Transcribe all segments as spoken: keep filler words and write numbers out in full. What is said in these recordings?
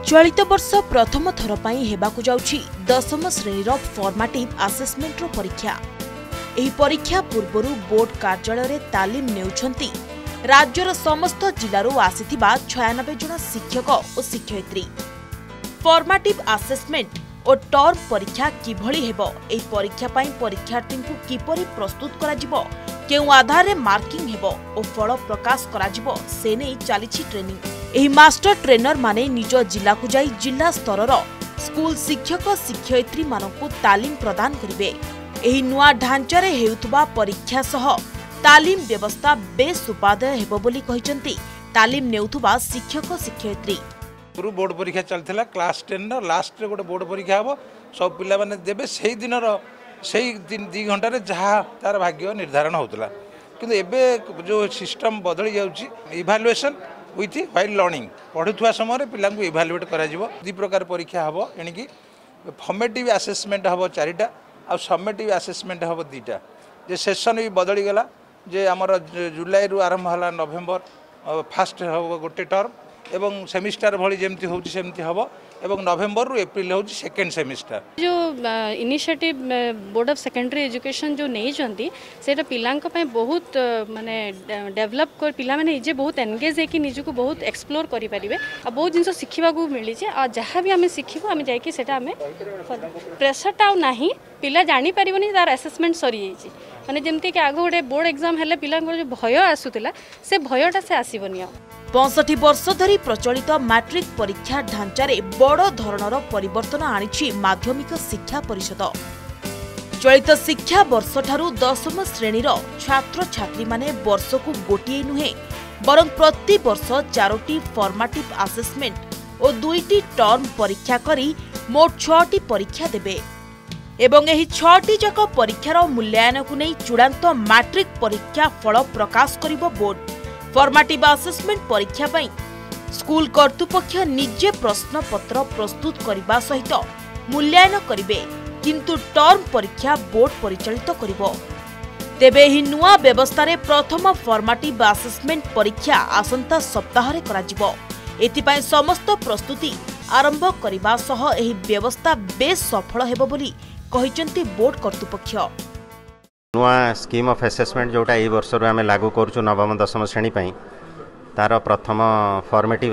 चलित वर्ष प्रथम थर पई हेबाकु जाउछि दशम श्रेणीर फॉर्मेटिव असेसमेंट रो परीक्षा। एही परीक्षा पूर्वरु बोर्ड कार्यालय रे तालीम नेउछंती राज्यर समस्त जिल्लारू आसीथिबा छियानबे जन शिक्षक और शिक्षयित्री। फॉर्मेटिव असेसमेंट और टर्म परीक्षा किभଳି हेबो, एही परीक्षा पई परीक्षार्थी को किपरि प्रस्तुत करा जिवो, केउ आधार रे मार्किंग हेबो और फल प्रकाश करा जिवो, से नै चालिछि ट्रेनिंग। एही मास्टर ट्रेनर माने निज जिला को जाई जिला स्तर स्कूल शिक्षक शिक्षयित्री मानकु तालीम प्रदान करिवे। एही नुआ ढांचा रे हेउतबा परीक्षा सह तालीम व्यवस्था बेस उपादेय हेबो बोली कहिसंती तालीम नेउतबा शिक्षक शिक्षयित्री। पूर्व बोर्ड परीक्षा चलथिला क्लास टेन लास्ट रे गोटे बोर्ड परीक्षा हबो, सब पिला माने देबे सेही दिन रो सेही दिन दो घंटा रे जहा तार भाग्य निर्धारण होतला। किंतु एबे जो सिस्टम बदली जाउची इवैल्यूएशन विथ व्हाइल लर्निंग पढ़ुवा समय पिला को इवैल्यूएट करा जिवो। दि प्रकार परीक्षा हबो, एणिकी फॉर्मेटिव असेसमेंट हबो चारिटा आ समेटिव असेसमेंट हबो दुईटा। जे सेशन भी बदली गला, जे हमर जुलाई रु आरंभ हला नवेम्बर फास्ट हबो गोटे टर्म एवं सेमिस्टर भली जेमती होउची सेमती हबो एवं नवेम्बर रु एप्रिल होउची सेकेंड सेमिस्टर। जो initiative board of secondary education जो नहीं चंती सेटा पिलांक पय बहुत माने डेवलप कर पिला माने इजे बहुत एंगेज है कि निज को बहुत एक्सप्लोर करि परिबे आ बहुत जिंस सिखिबा को मिली जे आ जहां भी हमें सिखिबो हमें जाय कि सेटा हमें प्रेशर टाउ नाही पिला जानि परिबनी तार असेसमेंट सरी जायछि। माने जेमती कि आगो गोटे बोर्ड एग्जाम हेले पिला जो भय आसुतिला से भयटा से आसीबनी। पैंसठ वर्ष धरी प्रचलित मैट्रिक परीक्षा ढांचारे बड़ धरणर परिवर्तन आनिछि माध्यमिक शिक्षा परिषद। चलित शिक्षा वर्ष ठारू दशम श्रेणीर छात्र छात्री माने वर्ष को गोटिए नुहे बरं प्रति वर्ष चारोटी फॉर्मेटिव असेसमेंट और दुईटी टर्म परीक्षा करी मोट छटी परीक्षा देबे एवं एही छटी जक परीक्षार मूल्यांकन को नहीं चूड़ांत मैट्रिक परीक्षा फल प्रकाश करिबो बोर्ड। फॉर्मेटिव असेसमेंट परीक्षा पई स्कूल कर्तृपक्ष निजे प्रश्न पत्र प्रस्तुत करने सहित मूल्यांकन करिवे, किंतु टर्म परीक्षा बोर्ड परिचालित करिवो। तेबे एही नुआ व्यवस्था रे प्रथम फॉर्मेटिव असेसमेंट परीक्षा आसंता सप्ताह रे कराजिवो। एथिपाई समस्त प्रस्तुति आरंभ करबा सह एही व्यवस्था बेस सफल हेबो बोली कहिसंती बोर्ड कर्तृपक्ष। नुआ स्कीम ऑफ असेसमेंट जोटा ए वर्ष आम लागू करूँ नवम दशम श्रेणी तार प्रथम फॉर्मेटिव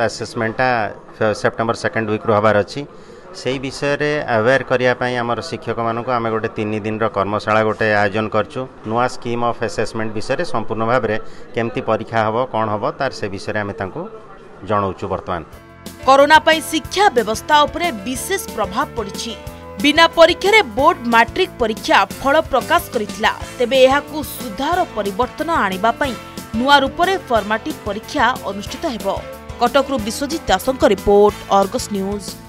असेसमेंटा सेप्टेम्बर सेकेंड वीक हबार अच्छी से विषय रे अवेयर करने आमर शिक्षक मानक आम गोटे तीन दिन कर्मशाला गोटे आयोजन करछु। नुआ स्कीम ऑफ असेसमेंट विषय संपूर्ण भाव में केमती परीक्षा हम कौन हम तार से विषय आम जनाऊँ। बर्तमान कोरोना पई शिक्षा व्यवस्था उपरे विशेष प्रभाव पड़ी। बिना परीक्षा रे बोर्ड मैट्रिक परीक्षा फल प्रकाश करिथिला, तेबे एहाकु सुधार परिवर्तन आनिबा पई नुआ रूप रे फॉर्मेटिव परीक्षा अनुष्ठित हेबो। कटकरू विश्वजित दासଙ୍କ रिपोर्ट, अर्गस न्यूज।